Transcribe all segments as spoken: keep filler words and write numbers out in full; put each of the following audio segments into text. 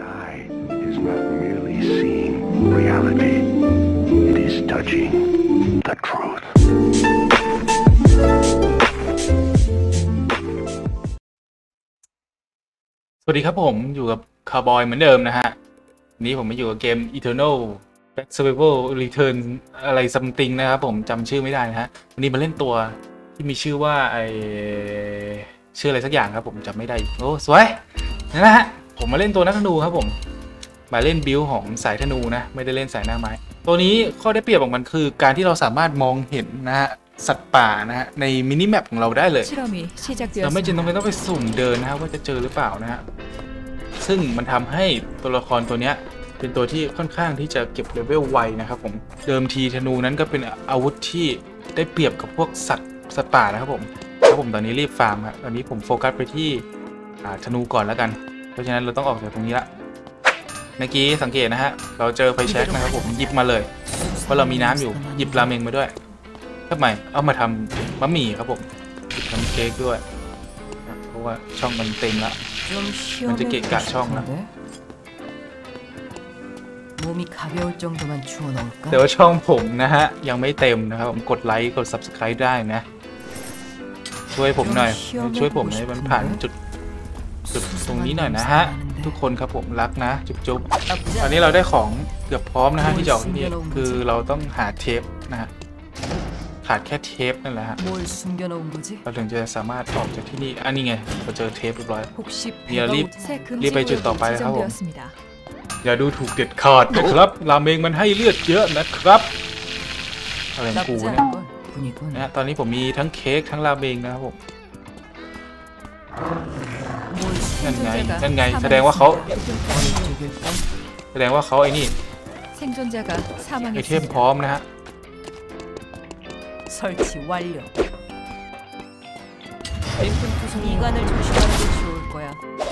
eye is not merely seeing reality, it is touching the truth. สวัสดีครับผมอยู่กับคาร์บอยเหมือนเดิมนะฮะวันนี้ผมมาอยู่กับเกม Eternal Black Survival Return อะไร something นะครับผมจำชื่อไม่ได้นะฮะวันนี้มาเล่นตัวที่มีชื่อว่าไอชื่ออะไรสักอย่างครับผมจำไม่ได้โอ้สวยนะฮะผมมาเล่นตัวนักธนูครับผมมาเล่นบิลของสายธนูนะไม่ได้เล่นสายหน้าไม้ตัวนี้ข้อได้เปรียบของมันคือการที่เราสามารถมองเห็นนะฮะสัตว์ป่านะฮะในมินิแมปของเราได้เลยเราไม่จำเป็นต้องไปสุ่มเดินนะครับว่าจะเจอหรือเปล่านะฮะซึ่งมันทำให้ตัวละครตัวนี้เป็นตัวที่ค่อนข้างที่จะเก็บเลเวลไวนะครับผมเดิมทีธนูนั้นก็เป็นอาวุธที่ได้เปรียบกับพวกสัตว์สัตว์ป่านะครับผมแล้วผมตอนนี้รีบฟาร์มครับตอนนี้ผมโฟกัสไปที่ธนูก่อนแล้วกันเพราะฉะนั้นเราต้องออกจากตรงนี้ละเมื่อกี้สังเกตนะฮะเราเจอไฟแช็กนะครับผมหยิบมาเลยเพราะเรามีน้ำอยู่หยิบราเมงมาด้วยทำไมเอามาทำบะหมี่ครับผมทำเค้กด้วยเพราะว่าช่องมันเต็มแล้วมันจะเกะกะช่องแล้วแต่ว่าช่องผมนะฮะยังไม่เต็มนะครับผมกดไลค์กด ซับสไครบ์ ได้นะช่วยผมหน่อยช่วยผมให้มันผ่านจุดจุดตรงนี้หน่อยนะฮะทุกคนครับผมรักนะจุ๊บๆตอนนี้เราได้ของเกือบพร้อมนะฮะที่จะออกที่นี่คือเราต้องหาเทปนะฮะขาดแค่เทปนั่นแหละฮะเราถึงจะสามารถออกจากที่นี่อันนี้ไงเราเจอเทปเรียบร้อยเดี๋ยวรีบรีบไปจุดต่อไปครับผมอย่าดูถูกเด็ดขาดนะครับราเมงมันให้เลือดเยอะนะครับอะไรของกูเนี่ยนะตอนนี้ผมมีทั้งเค้กทั้งราเมงนะครับผมนั่นไงนั่นไงแสดงว่าเขาแสดงว่าเขาไอ้นี่ไอเทมพร้อมนะฮะ 설치완료. 이관을 조심하는 게 좋을 거야.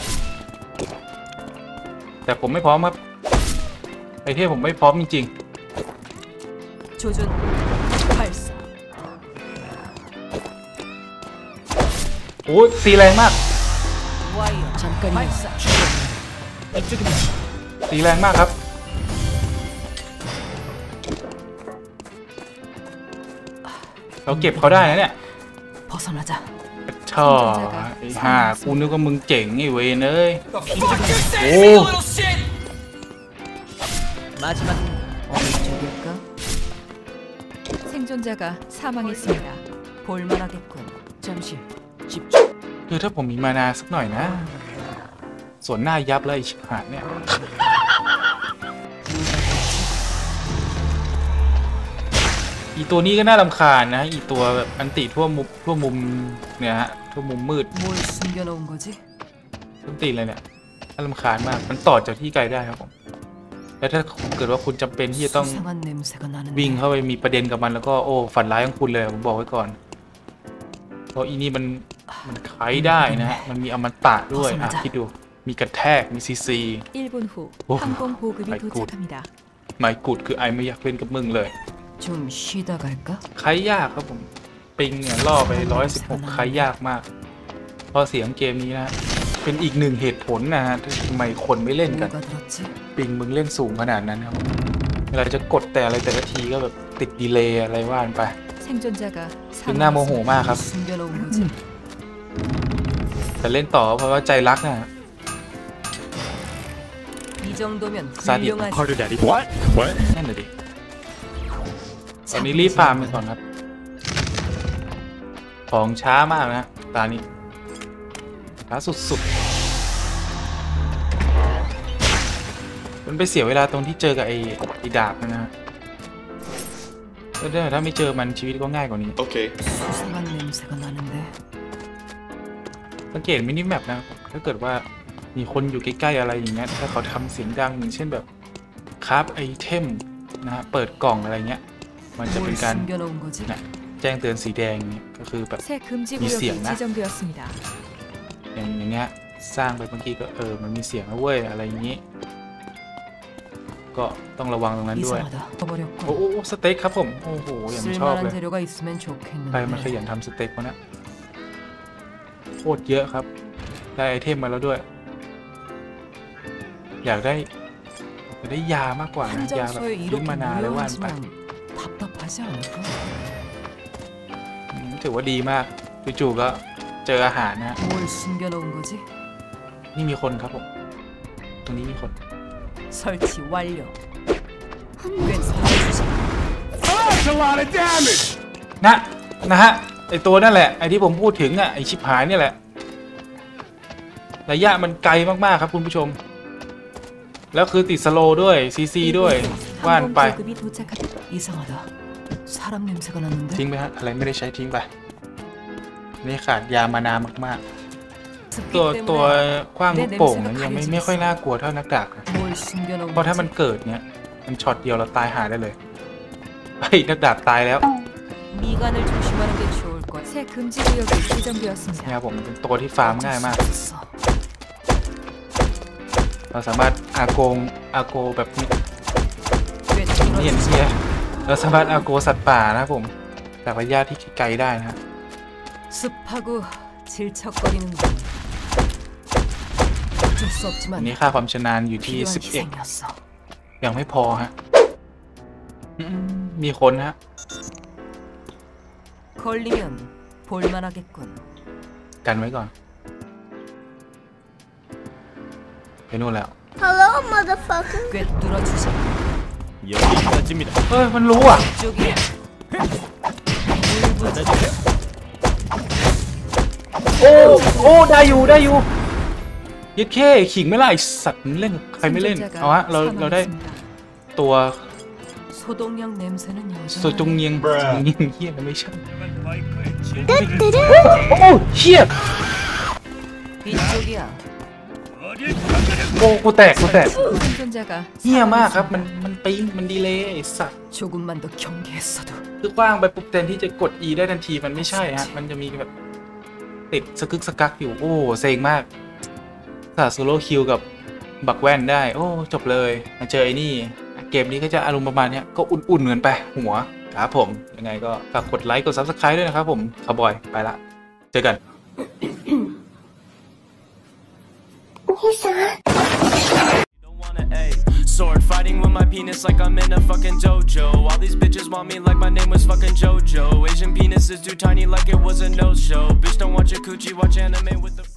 แต่ผมไม่พร้อมครับไอเทมผมไม่พร้อมจริงๆ 조준 발사. โอ้ตีแรงมาก 와이어 잠깐 발사. 이쪽입니다. ตีแรงมากครับเราเก็บเขาได้นะเนี่ยช่อไอ้ห่ากูนึกว่ามึงเจ๋งไอ้เวนเอ้ยโอ้คือถ้าผมมีมานาสักหน่อยนะส่วนหน้ายับเลยชิบหายเนี่ยอีตัวนี้ก็น่ารำคาญนะอีตัวแบบอันติทั่วมุมทั่วมุมเนี่ยฮะทั่วมุมมืดอันติเลยเนี่ยน่ารำคาญมากมันต่อจากที่ไกลได้ครับผมแล้วถ้าเกิดว่าคุณจำเป็นที่จะต้องวิ่งเข้าไปมีประเด็นกับมันแล้วก็โอ้ฝันร้ายของคุณเลยผมบอกไว้ก่อนเพราะอีนี่มันมันไขได้นะฮะมันมีอมตะด้วยอ่ะคิดดูมีกระแทกมีซีซีโอ้ไม่กูดไม่กูดคือไอไม่อยากเล่นกับมึงเลยใครยากครับผมปิงเนี่ยล่อไปร้อยสิบหกใครยากมากเพราะเสียงเกมนี้นะเป็นอีกหนึ่งเหตุผลนะฮะทำไมคนไม่เล่นกันปิงมึงเล่นสูงขนาดนั้นครับเวลาจะกดแต่อะไรแต่ละทีก็แบบติดดีเลย์อะไรว่านไปเป็นหน้าโมโหมากครับแต่เล่นต่อเพราะว่าใจรักนะซาดิสนั่นเลยดิตอนนี้รีบฟาร์มไปก่อนครับของช้ามากนะตานี้ช้าสุดๆมันไปเสียเวลาตรงที่เจอกับไอ้ไอ้ดาบนะฮะถ้าไม่เจอมันชีวิตก็ง่ายกว่านี้โอเคสังเกตมินิแมปนะถ้าเกิดว่ามีคนอยู่ใกล้ๆอะไรอย่างเงี้ยถ้าเขาทำเสียงดังอย่างเช่นแบบคราฟไอเทมนะฮะเปิดกล่องอะไรเงี้ยมันจะเป็นการแจ้งเตือนสีแดงเนี่ยก็คือแบบมีเสียงนะอย่างอย่างเงี้ยสร้างไปเมื่อกี้ก็เออมันมีเสียงนะเว้ยอะไรอย่างงี้ก็ต้องระวังตรงนั้นด้วยโอ้โหสเต็กครับผมโอ้โหอย่างชอบเลยใครมันขยันทำสเต็กวะเนี่ยโคตรเยอะครับได้ไอเทมมาแล้วด้วยอยากได้อยากได้ยามากกว่านะยาแบบ 한정소에 ฟื้น 이렇게 มานาเลยว่านไป 무료하지만 답답하지 않을까? อืมถือว่าดีมากจู่ๆก็เจออาหารนะฮะ 뭘 숨겨놓은 거지? นี่มีคนครับผมตรงนี้มีคน 설치 완료. 꽤 잘해주지. That's a lot of damage! นะนะฮะไอตัวนั่นแหละไอที่ผมพูดถึงอ่ะไอชิบหายเนี่ยแหละระยะมันไกลมากๆครับคุณผู้ชมแล้วคือติดสโลว์ด้วยซีซีด้วยว่านไป 항공 보급이 도착한 이상하다. 사람 냄새가 나는데. ทิ้งไปฮะอะไรไม่ได้ใช้ทิ้งไปนี่ขาดยามานามากๆ ตัวตัวคว้างลูกโป่งนั้นยังไม่ไม่ค่อยน่ากลัวเท่านักดาบนะ 뭘 숨겨놓은 เพราะถ้ามัน 거지? เกิดเนี้ยมันช็อตเดียวเราตายหาได้เลยไอ้ยนักดาบตายแล้ว 미간을 조심하는 게 좋을 거야. 새 금지 구역이 지정되었습니다. นะครับผมมันเป็นตัวที่ฟาร์มง่ายมาก 어쩔 수 없어. เราสามารถอาโกงอาโกแบบนี้ 꽤 นี่เห็น 뚫어주지. เชียเราสามารถอาโกสัตว์ป่านะครับผมจากระยะที่ไกลได้นะฮะ 습하고 질척거리는 건 어쩔 수 อัน 없지만 นี้ค่าความชำนาญอยู่ที่ 필요한 สิบเอ็ด 희생이었어. ยังไม่พอฮะอืมมีคนฮะ 걸리면 볼만하겠군. กันไว้ก่อนไปนู่นแล้ว Hello, motherfucker. 꽤 뚫어주지. 여기까지입니다. เอ้ยมันรู้อ่ะ 쪽이야. 받아주세요. โอ้โอ้ได้อยู่ได้อยู่ยัดแค่ขิงไม่ไล่ะไอ้สัตว์มันเล่นกับใครไม่เล่นเอาฮะเราเราได้ 사망했습니다. ตัว 소독약 냄새는 โซจง 여전하네. เงียงเงียงเฮียไม่ใช่ 마이크의 진 โอ้เฮีย 이쪽이야. 어딜 가느냐? โอ้กูแตกกูแตก 생존자가 เฮียมากครับมันมันปิ๊งมันดีเลยไอ้สัตว์ 조금만 더 경계했어도 คือกว้างไปปุ๊บแทนที่จะกด E ได้ทันทีมันไม่ใช่ฮะมันจะมีแบบติดสกึกสกักอยู่โอ้เซ็งมากสาโซโล่คิวกับบักแว่นได้โอ้จบเลยมาเจอไอ้นี่เกมนี้ก็จะอารมณ์ประมาณนี้ก็อุ่นๆเหมือนไปหัวครับผมยังไงก็ฝากกดไลค์กด ซับสไครบ์ ด้วยนะครับผมคาวบอยไปละเจอกัน Don't wanna a sword fighting with my penis like I'm in a fucking dojo. All these bitches want me like my name was fucking JoJo. Asian penis is too tiny like it was a no show. Bitch don't watch your coochie, watch anime with the